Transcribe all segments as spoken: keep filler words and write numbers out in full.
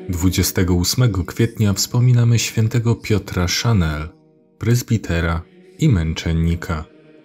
dwudziestego ósmego kwietnia wspominamy świętego Piotra Chanel, prezbitera i męczennika.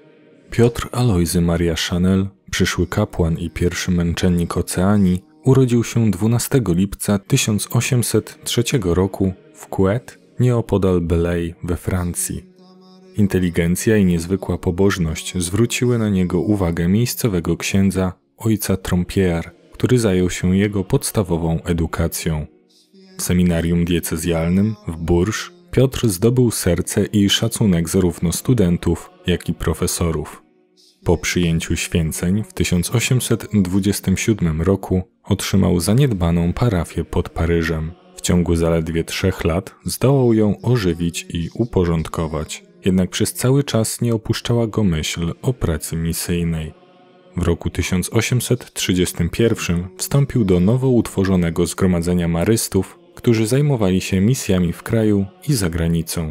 Piotr Alojzy Maria Chanel, przyszły kapłan i pierwszy męczennik Oceanii, urodził się dwunastego lipca tysiąc osiemset trzeciego roku w Couët, nieopodal Belley we Francji. Inteligencja i niezwykła pobożność zwróciły na niego uwagę miejscowego księdza, ojca Trompière, który zajął się jego podstawową edukacją. W seminarium diecezjalnym w Bourges Piotr zdobył serce i szacunek zarówno studentów, jak i profesorów. Po przyjęciu święceń w tysiąc osiemset dwudziestym siódmym roku otrzymał zaniedbaną parafię pod Paryżem. W ciągu zaledwie trzech lat zdołał ją ożywić i uporządkować, jednak przez cały czas nie opuszczała go myśl o pracy misyjnej. W roku tysiąc osiemset trzydziestym pierwszym wstąpił do nowo utworzonego zgromadzenia marystów, którzy zajmowali się misjami w kraju i za granicą.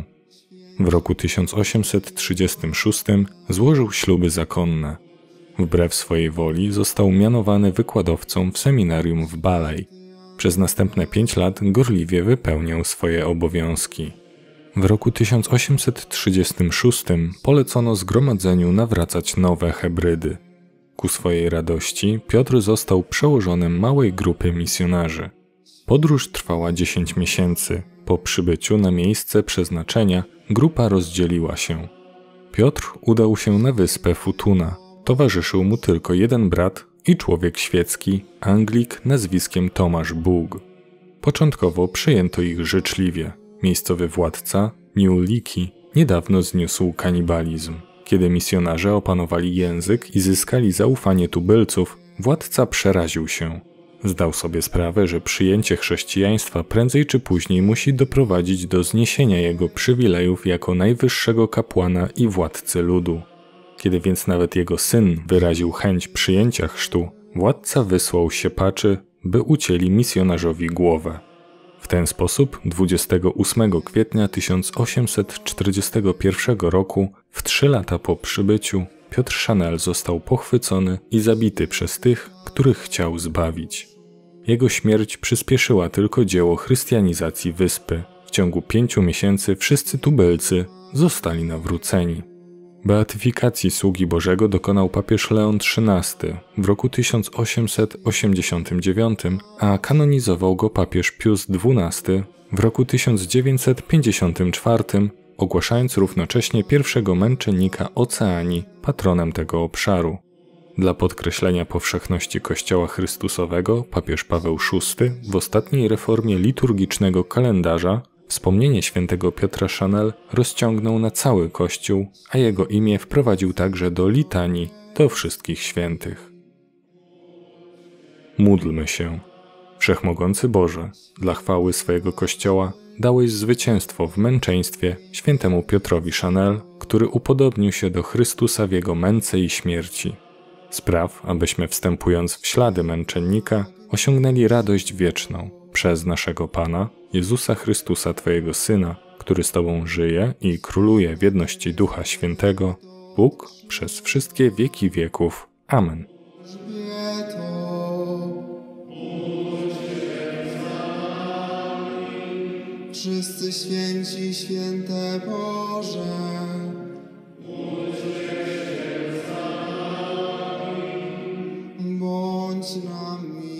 W roku tysiąc osiemset trzydziestym szóstym złożył śluby zakonne. Wbrew swojej woli został mianowany wykładowcą w seminarium w Belley. Przez następne pięć lat gorliwie wypełniał swoje obowiązki. W roku tysiąc osiemset trzydziestym szóstym polecono zgromadzeniu nawracać nowe Hebrydy. Ku swojej radości Piotr został przełożonym małej grupy misjonarzy. Podróż trwała dziesięć miesięcy. Po przybyciu na miejsce przeznaczenia grupa rozdzieliła się. Piotr udał się na wyspę Futuna. Towarzyszył mu tylko jeden brat i człowiek świecki, Anglik nazwiskiem Tomasz Bug. Początkowo przyjęto ich życzliwie. Miejscowy władca, Niuliki, niedawno zniósł kanibalizm. Kiedy misjonarze opanowali język i zyskali zaufanie tubylców, władca przeraził się. Zdał sobie sprawę, że przyjęcie chrześcijaństwa prędzej czy później musi doprowadzić do zniesienia jego przywilejów jako najwyższego kapłana i władcy ludu. Kiedy więc nawet jego syn wyraził chęć przyjęcia chrztu, władca wysłał siepaczy, by ucięli misjonarzowi głowę. W ten sposób dwudziestego ósmego kwietnia tysiąc osiemset czterdziestego pierwszego roku, w trzy lata po przybyciu, Piotr Chanel został pochwycony i zabity przez tych, których chciał zbawić. Jego śmierć przyspieszyła tylko dzieło chrystianizacji wyspy. W ciągu pięciu miesięcy wszyscy tubylcy zostali nawróceni. Beatyfikacji sługi Bożego dokonał papież Leon trzynasty w roku tysiąc osiemset osiemdziesiątym dziewiątym, a kanonizował go papież Pius dwunasty w roku tysiąc dziewięćset pięćdziesiątym czwartym, ogłaszając równocześnie pierwszego męczennika Oceanii patronem tego obszaru. Dla podkreślenia powszechności Kościoła Chrystusowego papież Paweł szósty w ostatniej reformie liturgicznego kalendarza wspomnienie świętego Piotra Chanel rozciągnął na cały Kościół, a jego imię wprowadził także do litanii do wszystkich świętych. Módlmy się. Wszechmogący Boże, dla chwały swojego Kościoła dałeś zwycięstwo w męczeństwie świętemu Piotrowi Chanel, który upodobnił się do Chrystusa w jego męce i śmierci. Spraw, abyśmy wstępując w ślady męczennika osiągnęli radość wieczną przez naszego Pana, Jezusa Chrystusa Twojego Syna, który z Tobą żyje i króluje w jedności Ducha Świętego, Bóg przez wszystkie wieki wieków. Amen. Wszyscy święci, święte Boże, bądź nami.